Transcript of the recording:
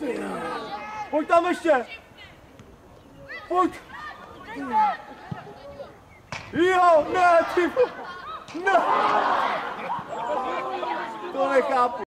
Pojď tam ještě! Pojď! Jo, ne, ty! Ne! To nechápu.